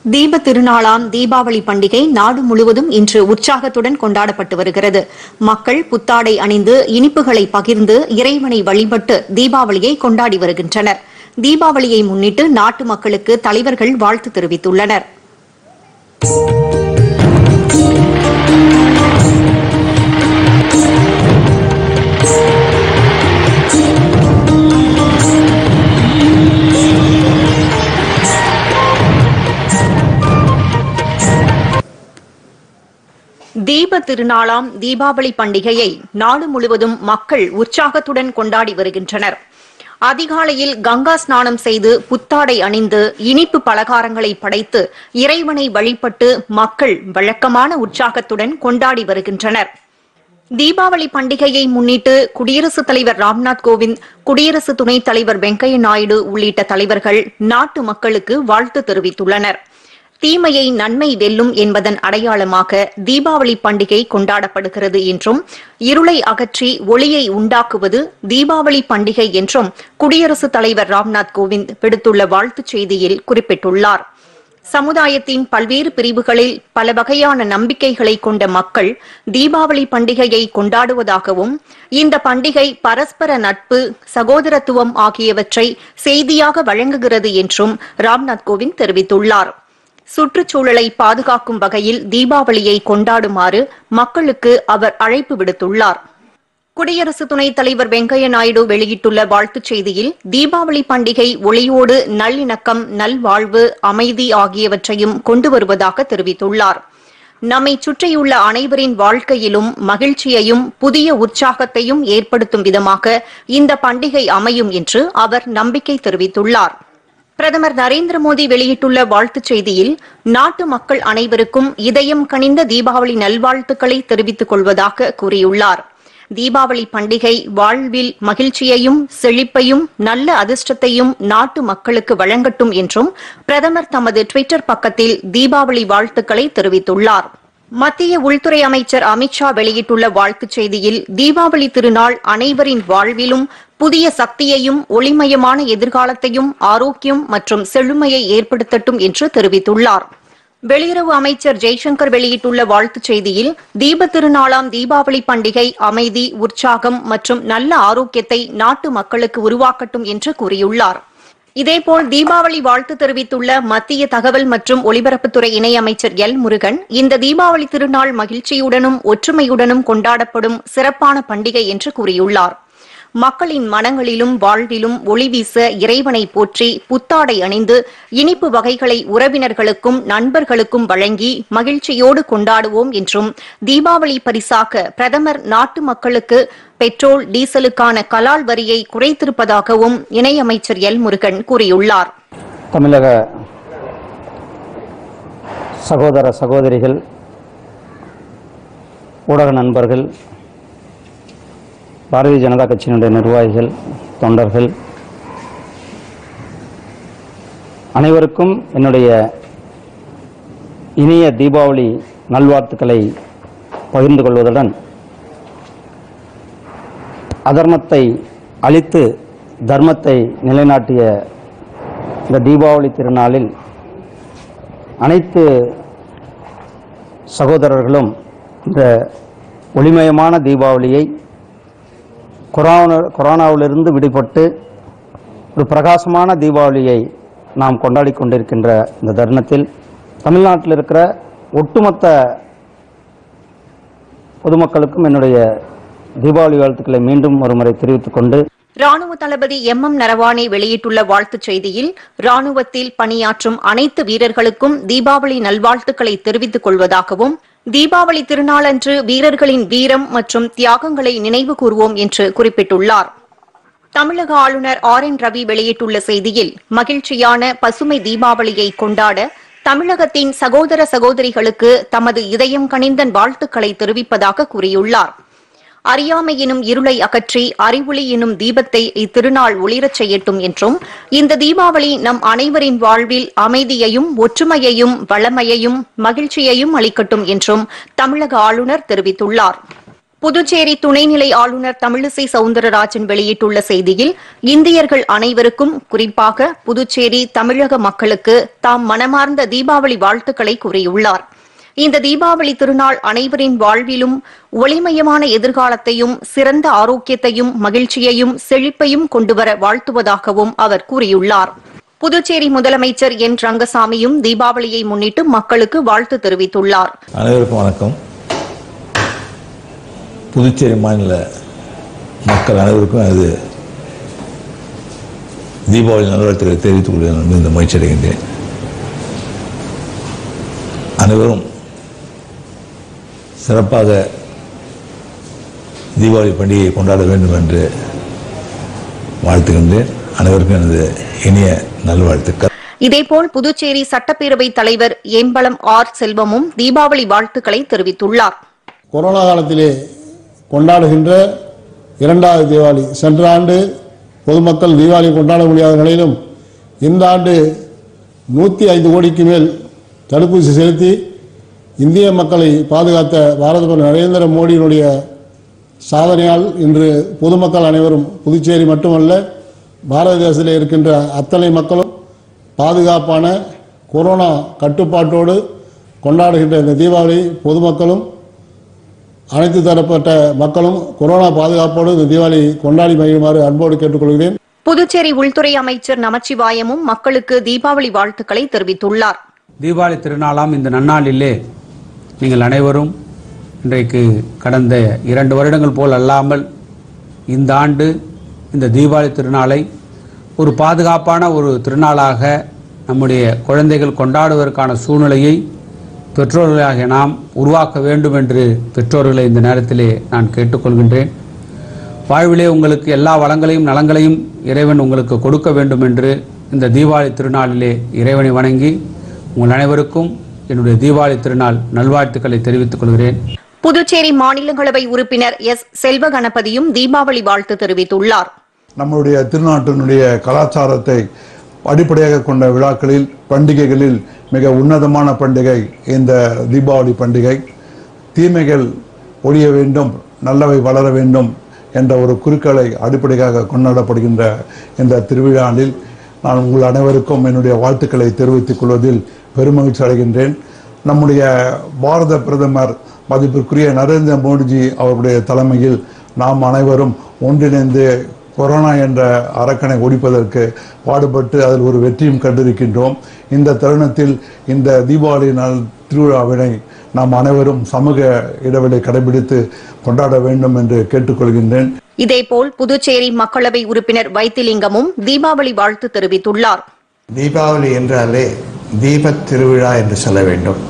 தீப திருநாளாம் தீபாவளி பண்டிகை நாடு முழுவதும் இன்று உற்சாகத்துடன் கொண்டாடப்பட்டு வருகிறது. மக்கள் புத்தாடை அணிந்து இனிப்புகளை பகிர்ந்து இறைவனை வழிபட்டு தீபாவளியை கொண்டாடி வருகின்றனர். தீபாவளியை முன்னிட்டு நாட்டு மக்களுக்கு தலைவர்கள் வாழ்த்து தெரிவித்துள்ளனர். தீப திருநாளாம் தீபாவளி பண்டிகையை நாடு முழுவதும் மக்கள் உற்சாகத்துடன் கொண்டாடி வருகின்றனர். அதிகாலையில் கங்கா ஸ்நானம் செய்து புத்தாடை அணிந்து இனிப்பு பலகாரங்களை படைத்து இறைவனை வழிபட்டு மக்கள் வழக்கமான உற்சாகத்துடன் கொண்டாடி வருகின்றனர். தீபாவளி பண்டிகையை முன்னிட்டு குடியரசுத் தலைவர் ராம்நாத் கோவிந்த், குடியரசு துணைத் தலைவர் வெங்கையா நாயுடு உள்ளிட்ட தலைவர்கள் நாட்டு மக்களுக்கு வாழ்த்து தெரிவித்துள்ளனர். தீமையை நன்மை வெல்லும் என்பதன் அடையாளமாக தீபாவளி பண்டிகை கொண்டாடப்படுகிறது என்றும், இருளை அகற்றி ஒளியை உண்டாக்குவது தீபாவளி பண்டிகை என்றும் குடியரசுத் தலைவர் ராம்நாத் கோவிந்த் விடுத்துள்ள வாழ்த்துச் செய்தியில் குறிப்பிட்டுள்ளார். சமுதாயத்தின் பல்வேறு பிரிவுகளில் பல வகையான நம்பிக்கைகளை கொண்ட மக்கள் தீபாவளி பண்டிகையை கொண்டாடுவதாகவும், இந்த பண்டிகை பரஸ்பர நட்பு, சகோதரத்துவம் ஆகியவற்றை செய்தியாக வழங்குகிறது என்றும் ராம்நாத் கோவிந்த் தெரிவித்துள்ளார். சுற்றுச்சூழலை பாதுகாக்கும் வகையில் தீபாவளியை கொண்டாடுமாறு மக்களுக்கு அவர் அழைப்பு விடுத்துள்ளார். குடியரசு துணைத் தலைவர் வெங்கையா நாயுடு வெளியிட்டுள்ள வாழ்த்துச் செய்தியில், தீபாவளி பண்டிகை ஒளியோடு நல்லிணக்கம், நல்வாழ்வு, அமைதி ஆகியவற்றையும் கொண்டு வருவதாக தெரிவித்துள்ளார். நம்மை சுற்றியுள்ள அனைவரின் வாழ்க்கையிலும் மகிழ்ச்சியையும் புதிய உற்சாகத்தையும் ஏற்படுத்தும் விதமாக இந்த பண்டிகை அமையும் என்று அவர் நம்பிக்கை தெரிவித்துள்ளார். பிரதமர் நரேந்திர மோடி வெளியிட்டுள்ள வாழ்த்துச் செய்தியில், நாட்டு மக்கள் அனைவருக்கும் இதயம் கனிந்த தீபாவளி நல்வாழ்த்துக்களை தெரிவித்துக் கொள்வதாக கூறியுள்ளார். தீபாவளி பண்டிகை வாழ்வில் மகிழ்ச்சியையும் செழிப்பையும் நல்ல அதிர்ஷ்டத்தையும் நாட்டு மக்களுக்கு வழங்கட்டும் என்றும் பிரதமர் தமது டுவிட்டர் பக்கத்தில் தீபாவளி வாழ்த்துக்களை தெரிவித்துள்ளார். மத்திய உள்துறை அமைச்சர் அமித்ஷா வெளியிட்டுள்ள வாழ்த்துச் செய்தியில், தீபாவளி திருநாள் அனைவரின் வாழ்விலும் புதிய சக்தியையும் ஒளிமயமான எதிர்காலத்தையும் ஆரோக்கியம் மற்றும் செழுமையை ஏற்படுத்தட்டும் என்று தெரிவித்துள்ளார். வெளியுறவு அமைச்சர் ஜெய்சங்கர் வெளியிட்டுள்ள வாழ்த்துச் செய்தியில், தீப திருநாளாம் தீபாவளி பண்டிகை அமைதி, உற்சாகம் மற்றும் நல்ல ஆரோக்கியத்தை நாட்டு மக்களுக்கு உருவாக்கட்டும் என்று கூறியுள்ளார். இதேபோல் தீபாவளி வாழ்த்து தெரிவித்துள்ள மத்திய தகவல் மற்றும் ஒலிபரப்புத்துறை இணையமைச்சர் எல் முருகன், இந்த தீபாவளி திருநாள் மகிழ்ச்சியுடனும் ஒற்றுமையுடனும் கொண்டாடப்படும் சிறப்பான பண்டிகை என்று கூறியுள்ளார். மக்களின் மனங்களிலும் வாழ்விலும் ஒளி வீச இறைவனை போற்றி புத்தாடை அணிந்து இனிப்பு வகைகளை உறவினர்களுக்கும் நண்பர்களுக்கும் வழங்கி மகிழ்ச்சியோடு கொண்டாடுவோம் என்றும், தீபாவளி பரிசாக பிரதமர் நாட்டு மக்களுக்கு பெட்ரோல், டீசலுக்கான கலால் வரியை குறைத்திருப்பதாகவும் இணையமைச்சர் எல் முருகன் கூறியுள்ளார். தமிழக சகோதர சகோதரிகள், ஊடக நண்பர்கள், பாரதிய ஜனதா கட்சியினுடைய நிர்வாகிகள், தொண்டர்கள் அனைவருக்கும் என்னுடைய இனிய தீபாவளி நல்வாழ்த்துக்களை பகிர்ந்து கொள்வதுடன், அதர்மத்தை அழித்து தர்மத்தை நிலைநாட்டிய இந்த தீபாவளி திருநாளில் அனைத்து சகோதரர்களும் இந்த ஒளிமயமான தீபாவளியை கொரோனாவிலிருந்து விடுபட்டு ஒரு பிரகாசமான தீபாவளியை நாம் கொண்டாடி கொண்டிருக்கின்ற இந்த தருணத்தில் தமிழ்நாட்டில் இருக்கிற ஒட்டுமொத்த பொதுமக்களுக்கும் என்னுடைய தீபாவளி வாழ்த்துக்களை மீண்டும் ஒருமுறை தெரிவித்துக் கொண்டு, ராணுவ தளபதி எம் நரவானே வெளியிட்டுள்ள வாழ்த்துச் செய்தியில், ராணுவத்தில் பணியாற்றும் அனைத்து வீரர்களுக்கும் தீபாவளி நல்வாழ்த்துக்களை தெரிவித்துக் கொள்வதாகவும், தீபாவளி திருநாளன்று வீரர்களின் வீரம் மற்றும் தியாகங்களை நினைவு கூர்வோம் என்று குறிப்பிட்டுள்ளார். தமிழக ஆளுநர் RN ரவி வெளியிட்டுள்ள செய்தியில், மகிழ்ச்சியான பசுமை தீபாவளியை கொண்டாட தமிழகத்தின் சகோதர சகோதரிகளுக்கு தமது இதயம் கனிந்த வாழ்த்துக்களை தெரிவிப்பதாக கூறியுள்ளார். அறியாமை எனும் இருளை அகற்றி அறிவொளி எனும் தீபத்தை இத்திருநாள் ஒளிரச் செய்யட்டும் என்றும், இந்த தீபாவளி நம் அனைவரின் வாழ்வில் அமைதியையும் ஒற்றுமையையும் வளமையையும் மகிழ்ச்சியையும் அளிக்கட்டும் என்றும் தமிழக ஆளுநர் தெரிவித்துள்ளார். புதுச்சேரி துணைநிலை ஆளுநர் தமிழிசை சவுந்தரராஜன் வெளியிட்டுள்ள செய்தியில், இந்தியர்கள் அனைவருக்கும், குறிப்பாக புதுச்சேரி தமிழக மக்களுக்கு தாம் மனமார்ந்த தீபாவளி வாழ்த்துக்களை கூறியுள்ளார். இந்த தீபாவளி திருநாள் அனைவரின் வாழ்விலும் ஒளிமயமான எதிர்காலத்தையும், சிறந்த ஆரோக்கியத்தையும், மகிழ்ச்சியையும், செழிப்பையும் கொண்டுவர வாழ்த்துவதாகவும் அவர் கூறியுள்ளார். புதுச்சேரி முதலமைச்சர் என் ரங்கசாமியும் தீபாவளியை முன்னிட்டு மக்களுக்கு வாழ்த்து தெரிவித்துள்ளார். அனைவருக்கும் வணக்கம். புதுச்சேரி மாநில மக்கள் அனைவருக்கும் அது தீபாவளி நல்வாழ்த்துக்களை தெரிவித்துக் கொள்கிறேன் இந்த மகிழ்ச்சி அடைகின்றேன். அனைவரும் சிறப்பாக தீபாவளி பண்டிகையை கொண்டாட வேண்டும் என்று வாழ்த்துகின்றேன். அனைவருக்கும் எனது இனிய நல்வாழ்த்துக்கள். இதேபோல் புதுச்சேரி சட்டப்பேரவைத் தலைவர் ஏம்பலம் ஆர் செல்வமும் தீபாவளி வாழ்த்துக்களை தெரிவித்துள்ளார். கொரோனா காலத்திலே கொண்டாடுகின்ற இரண்டாவது தீபாவளி. சென்ற ஆண்டு பொதுமக்கள் தீபாவளி கொண்டாட முடியாத நிலையிலும் இந்த ஆண்டு 105 கோடிக்கு மேல் தடுப்பூசி செலுத்தி இந்திய மக்களை பாதுகாத்த பாரத பிரதமர் நரேந்திர மோடியினுடைய சாதனையால் இன்று பொதுமக்கள் அனைவரும், புதுச்சேரி மட்டுமல்ல பாரத தேசத்தில் இருக்கின்ற அத்தனை மக்களும் பாதுகாப்பான கொரோனா கட்டுப்பாட்டோடு கொண்டாடுகின்ற இந்த தீபாவளி பொதுமக்களும் அனைத்து தரப்பட்ட மக்களும் கொரோனா பாதுகாப்போடு இந்த தீபாவளி கொண்டாடி மகிழுமாறு அன்போடு கேட்டுக்கொள்கிறேன். புதுச்சேரி உள்துறை அமைச்சர் நமச்சிவாயமும் மக்களுக்கு தீபாவளி வாழ்த்துக்களை தெரிவித்துள்ளார். தீபாவளி திருநாளாம் இந்த நன்னாளிலே நீங்கள் அனைவரும் இன்றைக்கு கடந்த 2 வருடங்கள் போல் அல்லாமல் இந்த ஆண்டு இந்த தீபாவளி திருநாளை ஒரு பாதுகாப்பான ஒரு திருநாளாக நம்முடைய குழந்தைகள் கொண்டாடுவதற்கான சூழ்நிலையை பெற்றோர்களாக நாம் உருவாக்க வேண்டும் என்று பெற்றோர்களை இந்த நேரத்திலே நான் கேட்டுக்கொள்கின்றேன். வாழ்விலே உங்களுக்கு எல்லா வளங்களையும் நலங்களையும் இறைவன் உங்களுக்கு கொடுக்க வேண்டும் என்று இந்த தீபாவளி திருநாளிலே இறைவனை வணங்கி உங்கள் அனைவருக்கும் என்னுடைய தீபாவளி திருநாள் நல்வாழ்த்துக்களை தெரிவித்துக் கொள்கிறேன். புதுச்சேரி மாநிலங்களவை உறுப்பினர் எஸ் செல்வ கணபதியும் தீபாவளி வாழ்த்து தெரிவித்துள்ளார். நம்முடைய திருநாட்டினுடைய கலாச்சாரத்தை அடிப்படையாக கொண்ட விழாக்களில், பண்டிகைகளில் மிக உன்னதமான பண்டிகை இந்த தீபாவளி பண்டிகை. தீமைகள் ஒழிய வேண்டும், நல்லவை வளர வேண்டும் என்ற ஒரு குறிக்கோளை அடிப்படையாக கொண்டாடப்படுகின்ற இந்த திருவிழாவில் நான் உங்கள் அனைவருக்கும் என்னுடைய வாழ்த்துக்களை தெரிவித்துக் கொள்வதில் பெருமகிழ்ச்சி அடைகின்றேன். நம்முடைய பாரத பிரதமர் மதிப்பிற்குரிய நரேந்திர மோடிஜி அவருடைய தலைமையில் நாம் அனைவரும் ஒன்றிணைந்து கொரோனா என்ற அரக்கனை ஒழிப்பதற்கு பாடுபட்டு அதில் ஒரு வெற்றியும் கண்டிருக்கின்றோம். இந்த தருணத்தில் இந்த தீபாவளி நாள் திருவிழாவினை நாம் அனைவரும் சமூக இடைவெளி கடைபிடித்து கொண்டாட வேண்டும் என்று கேட்டுக்கொள்கின்றேன். இதேபோல் புதுச்சேரி மக்களவை உறுப்பினர் வைத்திலிங்கமும் தீபாவளி வாழ்த்து தெரிவித்துள்ளார். தீபாவளி என்றாலே தீபத் திருவிழா என்று சொல்ல வேண்டும்.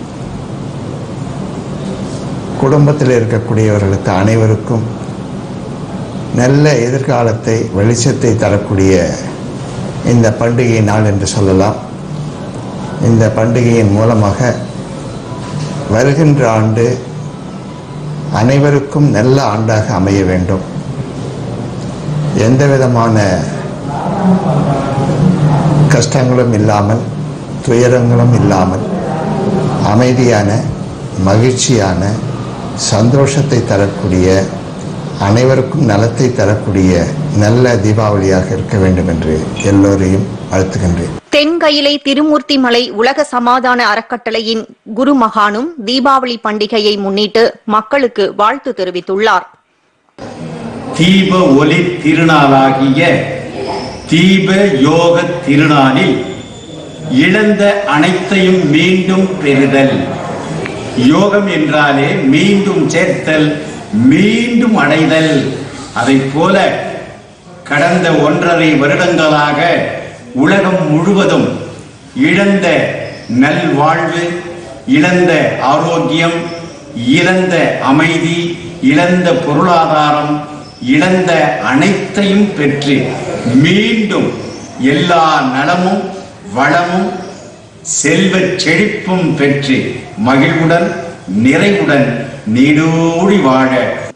குடும்பத்தில் இருக்கக்கூடியவர்களுக்கு அனைவருக்கும் நல்ல எதிர்காலத்தை, வெளிச்சத்தை தரக்கூடிய இந்த பண்டிகை நாள் என்று சொல்லலாம். இந்த பண்டிகையின் மூலமாக வருகின்ற ஆண்டு அனைவருக்கும் நல்ல ஆண்டாக அமைய வேண்டும். எந்த விதமான கஷ்டங்களும் இல்லாமல், துயரங்களும் இல்லாமல், அமைதியான, மகிழ்ச்சியான, சந்தோஷத்தை தரக்கூடிய, அனைவருக்கும் நலத்தை தரக்கூடிய நல்ல தீபாவளியாக இருக்க வேண்டும் என்று எல்லோரையும் வாழ்த்துகின்றேன். தென்கயிலை திருமூர்த்தி மலை உலக சமாதான அறக்கட்டளையின் குரு மகானும் தீபாவளி பண்டிகையை முன்னிட்டு மக்களுக்கு வாழ்த்து தெரிவித்துள்ளார். தீப ஒளி திருநாளாகிய தீப யோக திருநாளில் இழந்த அனைத்தையும் மீண்டும் பெறுதல். யோகம் என்றாலே மீண்டும் சேர்த்தல், மீண்டும் அடைதல். அதைப் போல கடந்த 1.5 வருடங்களாக உலகம் முழுவதும் இழந்த நல்வாழ்வு, இழந்த ஆரோக்கியம், இழந்த அமைதி, இழந்த பொருளாதாரம், இழந்த அனைத்தையும் பெற்று மீண்டும் எல்லா நலமும் வளமும் செல்வச் செழிப்பும் பெற்று மகிழ்வுடன் நிறைவுடன் நீடூழி வாழ